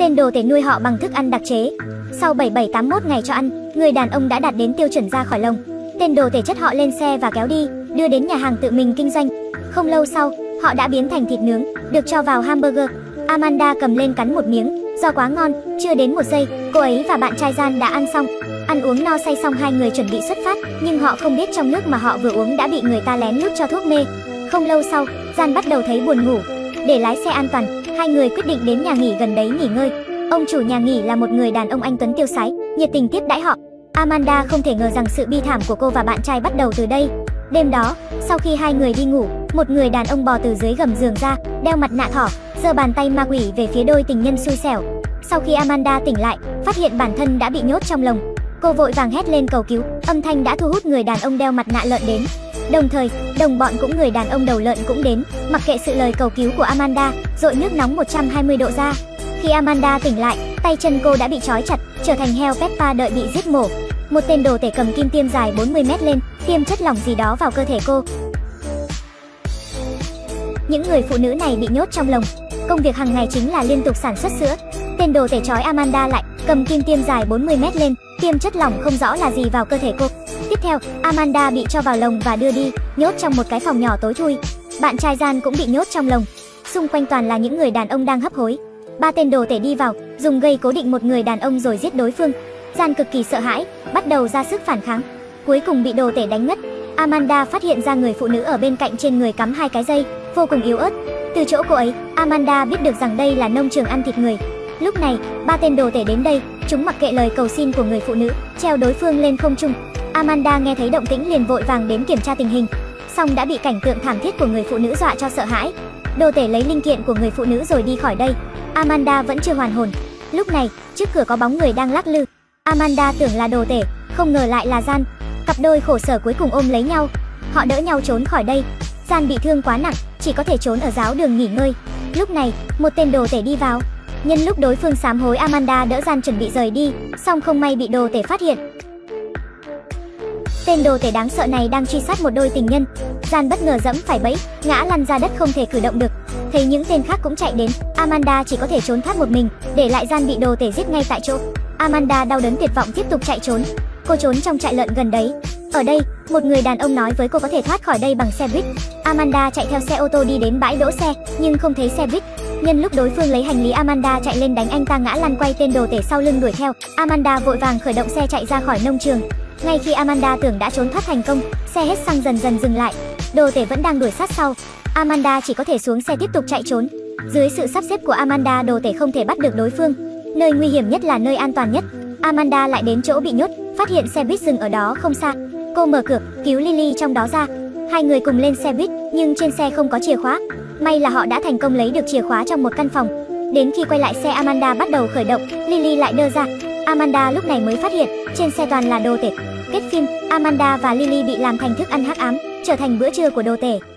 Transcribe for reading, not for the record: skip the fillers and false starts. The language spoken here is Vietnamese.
Tên đồ tể nuôi họ bằng thức ăn đặc chế. Sau 7781 ngày cho ăn, người đàn ông đã đạt đến tiêu chuẩn ra khỏi lồng. Tên đồ tể chất họ lên xe và kéo đi, đưa đến nhà hàng tự mình kinh doanh. Không lâu sau, họ đã biến thành thịt nướng, được cho vào hamburger. Amanda cầm lên cắn một miếng, do quá ngon, chưa đến một giây, cô ấy và bạn trai Jan đã ăn xong. Ăn uống no say xong hai người chuẩn bị xuất phát, nhưng họ không biết trong nước mà họ vừa uống đã bị người ta lén lút cho thuốc mê. Không lâu sau, Jan bắt đầu thấy buồn ngủ. Để lái xe an toàn, hai người quyết định đến nhà nghỉ gần đấy nghỉ ngơi. Ông chủ nhà nghỉ là một người đàn ông anh tuấn tiêu sái, nhiệt tình tiếp đãi họ. Amanda không thể ngờ rằng sự bi thảm của cô và bạn trai bắt đầu từ đây. Đêm đó, sau khi hai người đi ngủ, một người đàn ông bò từ dưới gầm giường ra, đeo mặt nạ thỏ, giơ bàn tay ma quỷ về phía đôi tình nhân xui xẻo. Sau khi Amanda tỉnh lại, phát hiện bản thân đã bị nhốt trong lồng, cô vội vàng hét lên cầu cứu. Âm thanh đã thu hút người đàn ông đeo mặt nạ lợn đến. Đồng thời, đồng bọn cũng người đàn ông đầu lợn cũng đến, mặc kệ sự lời cầu cứu của Amanda, dội nước nóng 120 độ ra. Khi Amanda tỉnh lại, tay chân cô đã bị trói chặt, trở thành heo Peppa đợi bị giết mổ. Một tên đồ tể cầm kim tiêm dài 40 mét lên, tiêm chất lỏng gì đó vào cơ thể cô. Những người phụ nữ này bị nhốt trong lồng, công việc hàng ngày chính là liên tục sản xuất sữa. Tên đồ tể trói Amanda lại, cầm kim tiêm dài 40 mét lên, tiêm chất lỏng không rõ là gì vào cơ thể cô. Tiếp theo, Amanda bị cho vào lồng và đưa đi, nhốt trong một cái phòng nhỏ tối thui. Bạn trai Jan cũng bị nhốt trong lồng. Xung quanh toàn là những người đàn ông đang hấp hối. Ba tên đồ tể đi vào, dùng gây cố định một người đàn ông rồi giết đối phương. Jan cực kỳ sợ hãi, bắt đầu ra sức phản kháng, cuối cùng bị đồ tể đánh ngất. Amanda phát hiện ra người phụ nữ ở bên cạnh trên người cắm hai cái dây, vô cùng yếu ớt. Từ chỗ cô ấy, Amanda biết được rằng đây là nông trường ăn thịt người. Lúc này, ba tên đồ tể đến đây, chúng mặc kệ lời cầu xin của người phụ nữ, treo đối phương lên không trung. Amanda nghe thấy động tĩnh liền vội vàng đến kiểm tra tình hình, song đã bị cảnh tượng thảm thiết của người phụ nữ dọa cho sợ hãi. Đồ tể lấy linh kiện của người phụ nữ rồi đi khỏi đây. Amanda vẫn chưa hoàn hồn. Lúc này, trước cửa có bóng người đang lắc lư. Amanda tưởng là đồ tể, không ngờ lại là Jan. Cặp đôi khổ sở cuối cùng ôm lấy nhau. Họ đỡ nhau trốn khỏi đây. Jan bị thương quá nặng, chỉ có thể trốn ở giáo đường nghỉ ngơi. Lúc này, một tên đồ tể đi vào. Nhân lúc đối phương sám hối, Amanda đỡ Jan chuẩn bị rời đi, song không may bị đồ tể phát hiện. Tên đồ tể đáng sợ này đang truy sát một đôi tình nhân. Jan bất ngờ dẫm phải bẫy, ngã lăn ra đất không thể cử động được. Thấy những tên khác cũng chạy đến, Amanda chỉ có thể trốn thoát một mình, để lại Jan bị đồ tể giết ngay tại chỗ. Amanda đau đớn tuyệt vọng tiếp tục chạy trốn. Cô trốn trong trại lợn gần đấy. Ở đây, một người đàn ông nói với cô có thể thoát khỏi đây bằng xe buýt. Amanda chạy theo xe ô tô đi đến bãi đỗ xe, nhưng không thấy xe buýt. Nhân lúc đối phương lấy hành lý, Amanda chạy lên đánh anh ta ngã lăn quay, tên đồ tể sau lưng đuổi theo. Amanda vội vàng khởi động xe chạy ra khỏi nông trường. Ngay khi Amanda tưởng đã trốn thoát thành công, xe hết xăng dần dần dừng lại. Đồ tể vẫn đang đuổi sát sau. Amanda chỉ có thể xuống xe tiếp tục chạy trốn. Dưới sự sắp xếp của Amanda, đồ tể không thể bắt được đối phương. Nơi nguy hiểm nhất là nơi an toàn nhất. Amanda lại đến chỗ bị nhốt, phát hiện xe buýt dừng ở đó không xa. Cô mở cửa, cứu Lily trong đó ra. Hai người cùng lên xe buýt, nhưng trên xe không có chìa khóa. May là họ đã thành công lấy được chìa khóa trong một căn phòng. Đến khi quay lại xe, Amanda bắt đầu khởi động, Lily lại đơ ra. Amanda lúc này mới phát hiện trên xe toàn là đồ tể. Kết phim, Amanda và Lily bị làm thành thức ăn hắc ám, trở thành bữa trưa của đồ tể.